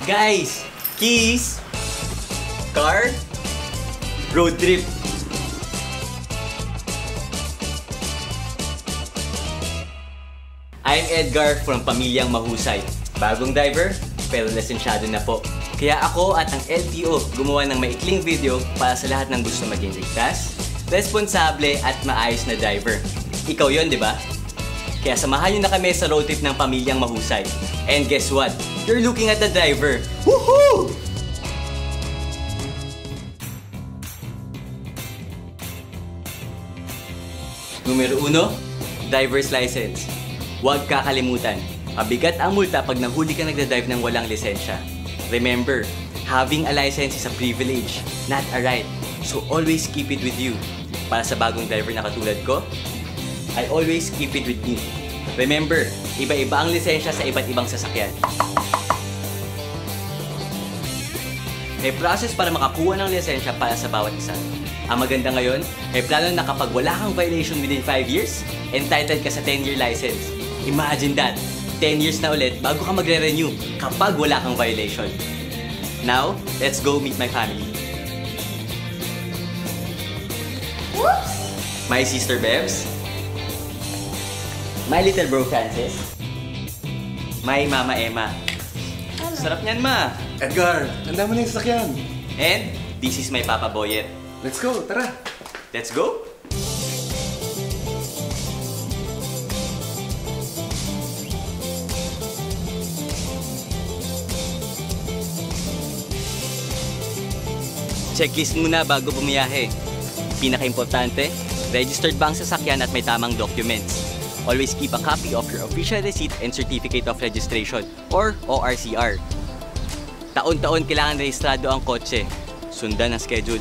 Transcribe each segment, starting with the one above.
Guys, keys, car, road trip. I'm Edgar from Pamilyang Mahusay. Bagong driver, pero lisensyado na po. Kaya ako at ang LTO gumawa ng maikling video para sa lahat ng gusto maging ligtas, responsable at maayos na driver. Ikaw yon, di ba? Kaya samahan nyo na kami sa road trip ng Pamilyang Mahusay. And guess what? You're looking at the driver. Woohoo! Numero 1, driver's license. Huwag kakalimutan, mabigat ang multa pag nahuli ka nagdadrive ng walang lisensya. Remember, having a license is a privilege, not a right. So always keep it with you. Para sa bagong driver na katulad ko, I always keep it with me. Remember, iba-iba ang lisensya sa iba't ibang sasakyan. May process para makakuha ng lisensya para sa bawat isa. Ang maganda ngayon, may plano na kapag wala kang violation within 5 years, entitled ka sa 10-year license. Imagine that, 10 years na ulit bago ka magre-renew kapag wala kang violation. Now, let's go meet my family. Whoops! My sister Bebs. My little bro Francis. My mama Emma. Hello. Sarap niyan, ma! Edgar, handa mo na yung sasakyan. And this is my papa Boyet. Let's go, tara. Let's go! Checklist muna bago bumiyahe. Pinaka-importante, registered ba ang sasakyan at may tamang documents. Always keep a copy of your official receipt and certificate of registration or ORCR. Taon-taon kailangan rehistrado ang kotse. Sundan ang schedule.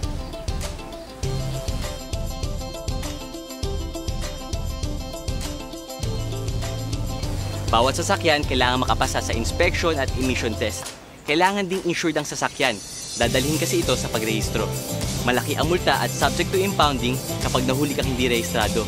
Bawat sasakyan kailangan makapasa sa inspection at emission test. Kailangan ding insured ang sasakyan. Dadalhin kasi ito sa pagrehistro. Malaki ang multa at subject to impounding kapag nahuli kang hindi rehistrado.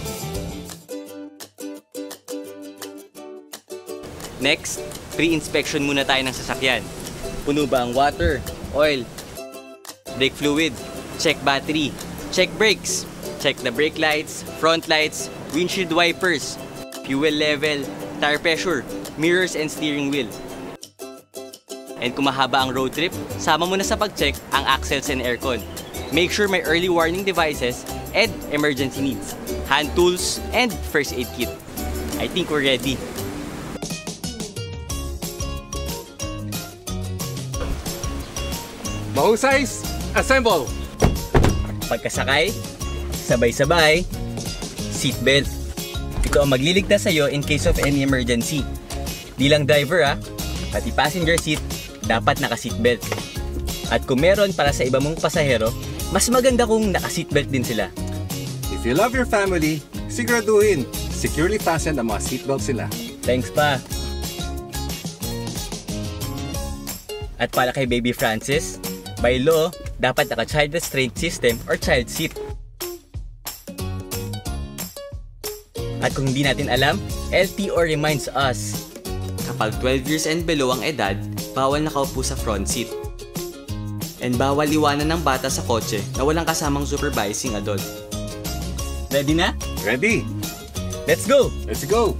Next, pre-inspection muna tayo ng sasakyan. Puno ba ang water, oil, brake fluid, check battery, check brakes, check the brake lights, front lights, windshield wipers, fuel level, tire pressure, mirrors and steering wheel. And kung mahaba ang road trip, sama mo na sa pag-check ang axles and aircon. Make sure may early warning devices and emergency needs, hand tools, and first aid kit. I think we're ready. Mahusays, assemble! Pagkasakay, sabay-sabay, seatbelt. Ito ang magliligtas sa'yo in case of any emergency. Di lang driver pati passenger seat, dapat naka-seatbelt. At kung meron para sa iba mong pasahero, mas maganda kung naka-seatbelt din sila. If you love your family, siguraduhin, securely fastened ang mga seatbelt sila. Thanks pa. At para kay Baby Francis, by law, dapat naka-child restraint system or child seat. At kung hindi natin alam, LTO reminds us, kapag 12 years and below ang edad, bawal nakaupo sa front seat. And bawal iwanan ng bata sa kotse na walang kasamang supervising adult. Ready na? Ready? Let's go! Let's go!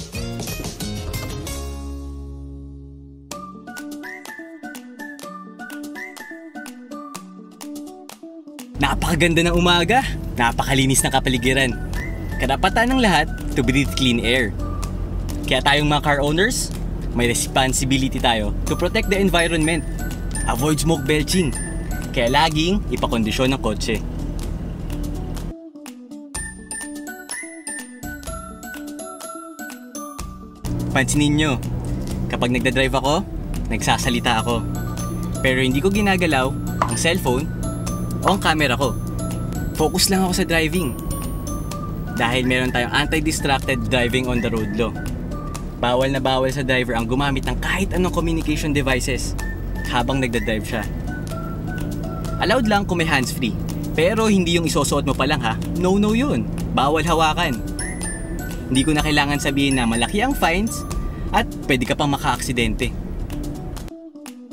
Napakaganda ng umaga! Napakalinis ng kapaligiran. Karapatan ng lahat to breathe clean air. Kaya tayong mga car owners, may responsibility tayo to protect the environment. Avoid smoke belching. Kaya laging ipakondisyon ng kotse. Pansinin nyo, kapag nagdadrive ako, nagsasalita ako. Pero hindi ko ginagalaw ang cellphone o ang camera ko. Focus lang ako sa driving. Dahil meron tayong anti-distracted driving on the road law. Bawal na bawal sa driver ang gumamit ng kahit anong communication devices habang nagdadrive siya. Allowed lang kung may hands-free. Pero hindi yung isusuot mo pa lang No yun. Bawal hawakan. Hindi ko na kailangan sabihin na malaki ang fines at pwede ka pang maka-aksidente.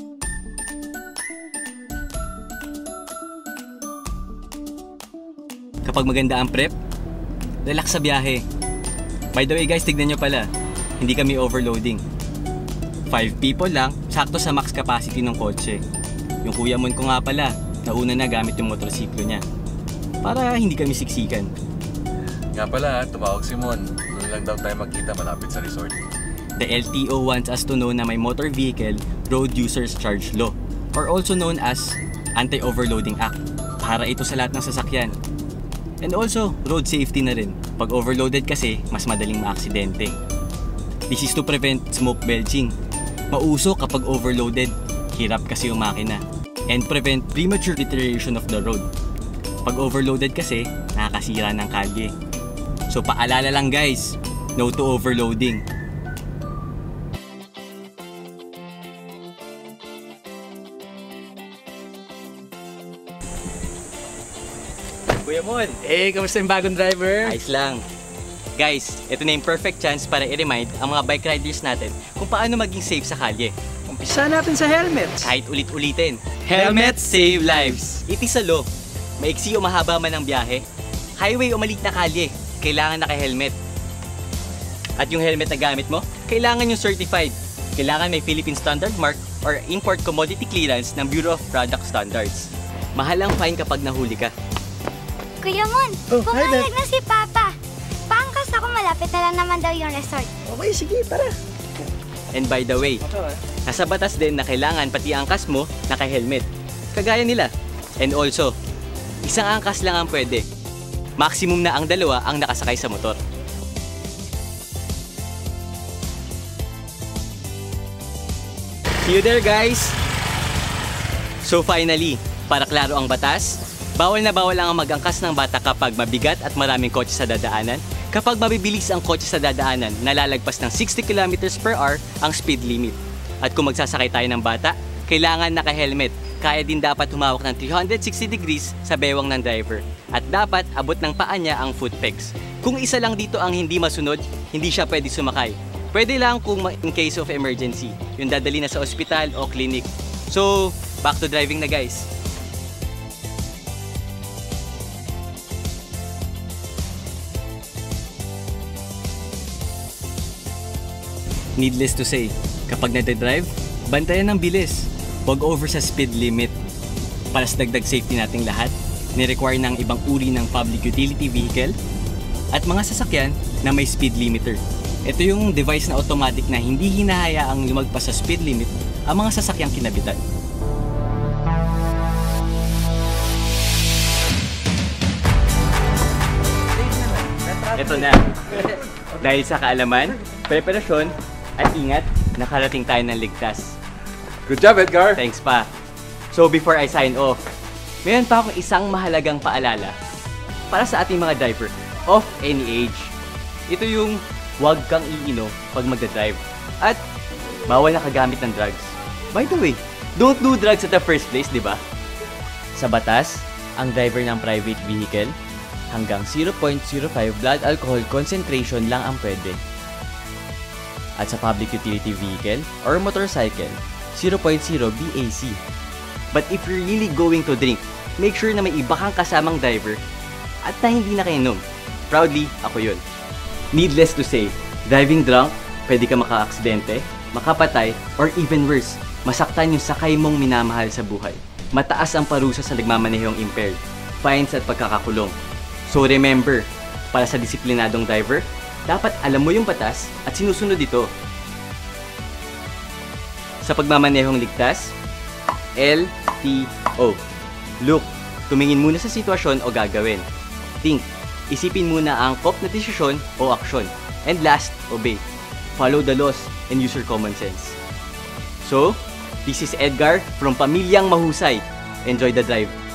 kapag maganda ang prep, relax sa biyahe. By the way guys, tignan nyo pala, hindi kami overloading. 5 people lang, sakto sa max capacity ng kotse. Yung kuya mon ko nga pala, nauna na gamit yung motorsiklo niya. Para hindi kami siksikan. Nga pala, tumawag si Mon. Doon lang daw tayo magkita malapit sa resort. The LTO wants us to know na may Motor Vehicle Road Users Charge Law, or also known as Anti-Overloading Act. Para ito sa lahat ng sasakyan. And also, road safety na rin. Pag overloaded kasi, mas madaling maaksidente. This is to prevent smoke belching. Mauso kapag overloaded, hirap kasi yung makina. And prevent premature deterioration of the road. Pag overloaded kasi, nakakasira ng kalye. So paalala lang guys, no to overloading. Kuya Mon! Kamusta yung bagong driver? Ayos lang. Guys, ito na yung perfect chance para i-remind ang mga bike riders natin kung paano maging safe sa kalye. Umpisa natin sa helmets. Kahit ulit-ulitin. Helmets save lives! It is a law. Maiksi o mahaba man ang biyahe, highway o maliit na kalye, kailangan naka-helmet. At yung helmet na gamit mo, kailangan yung certified. Kailangan may Philippine Standard Mark or Import Commodity Clearance ng Bureau of Product Standards. Mahal ang fine kapag nahuli ka. Kuya Mon, Oh, hi there. pumayag na si Papa. Paangkas ako, malapit na lang naman daw yung resort. Okay, sige, tara. And by the way, nasa batas din na kailangan pati angkas mo naka-helmet. Kagaya nila. And also, isang angkas lang ang pwede. Maximum na ang dalawa ang nakasakay sa motor. See you there guys! So finally, para klaro ang batas, bawal na bawal ang mag-angkas ng bata kapag mabigat at maraming kotse sa dadaanan. Kapag mabibilis ang kotse sa dadaanan, nalalagpas ng 60 km/h ang speed limit. At kung magsasakay tayo ng bata, kailangan naka-helmet. Kaya din dapat humawak ng 360 degrees sa bewang ng driver. At dapat abot ng paa niya ang foot pegs. Kung isa lang dito ang hindi masunod, hindi siya pwede sumakay. Pwede lang kung in case of emergency, yung dadali na sa ospital o clinic. So, back to driving na guys. Needless to say, kapag nade-drive, bantayan ng bilis. Huwag over sa speed limit. Para sa dagdag safety nating lahat, ni-require ng ibang uri ng public utility vehicle at mga sasakyan na may speed limiter. Ito yung device na automatic na hindi hinahayaang lumagpas sa speed limit ang mga sasakyang kinabitan. Ito na. Dahil sa kaalaman, preparasyon, at ingat, nakarating tayo ng ligtas. Good job, Edgar! Thanks pa. So before I sign off, mayroon pa akong isang mahalagang paalala para sa ating mga driver of any age. Ito yung huwag kang iinom pag magdadrive at bawal na kagamit ng drugs. By the way, don't do drugs at the first place, di ba? Sa batas, ang driver ng private vehicle, hanggang 0.05 blood alcohol concentration lang ang pwede. At sa public utility vehicle or motorcycle, 0.0 BAC. But if you're really going to drink, make sure na may iba kang kasamang driver at na hindi nakainom. Proudly, ako yun. Needless to say, driving drunk, pwede ka maka-aksidente, makapatay, or even worse, masaktan yung sakay mong minamahal sa buhay. Mataas ang parusa sa nagmamanehong impaired, fines at pagkakakulong. So remember, para sa disiplinadong driver, dapat alam mo yung batas at sinusunod ito. Sa pagmamanehong ligtas, LTO. Look, tumingin muna sa sitwasyon o gagawin. Think, isipin muna ang angkop na desisyon o aksyon. And last, obey. Follow the laws and use your common sense. So, this is Edgar from Pamilyang Mahusay. Enjoy the drive.